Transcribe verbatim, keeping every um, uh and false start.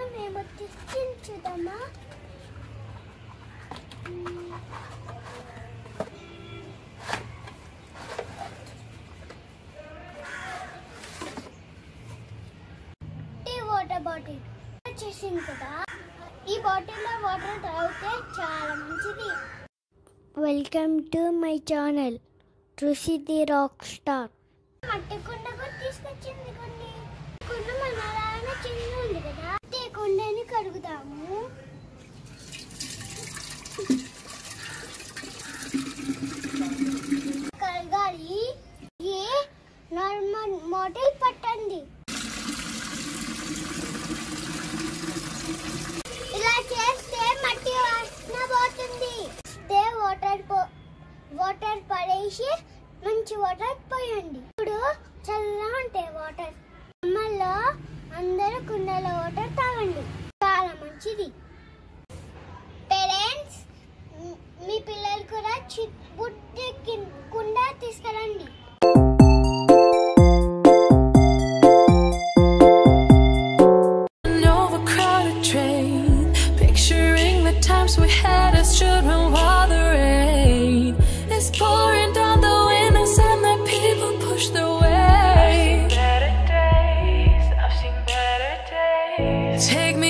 మేము తీసుకుని చూద్దామా? ఈ వాటర్ బాటిల్ వచ్చేసింది కదా. ఈ బాటిల్లో వాటర్ తాగితే చాలా మంచిది. Welcome to my channel Rushi the rock star. మట్టి కుండ కూడా తీసుకొచ్చింది. కొన్ని కుండ మన అలానే చిన్న ఉంది కదా, ఈ కుండని కడుగుతాము. కడగాలి. ఏ నార్మల్ మోడల్ పట్టండి. ఇలా చేస్తే మట్టి వాసన పోతుంది. వాటర్ వాటర్ పడేసి మంచి వాటర్ పోయండి. ఇప్పుడు చల్లగా ఉంటాయి వాటర్. సమ్మర్లో అందరూ కుండల వాటర్ తాగండి, చాలా మంచిది. పేరెంట్స్, మీ పిల్లలు కూడా బుట్టి కుండ తీసుకురండి. We had as children while the rain is pouring down the windows and the people push their way. I've seen better days, I've seen better days. Take me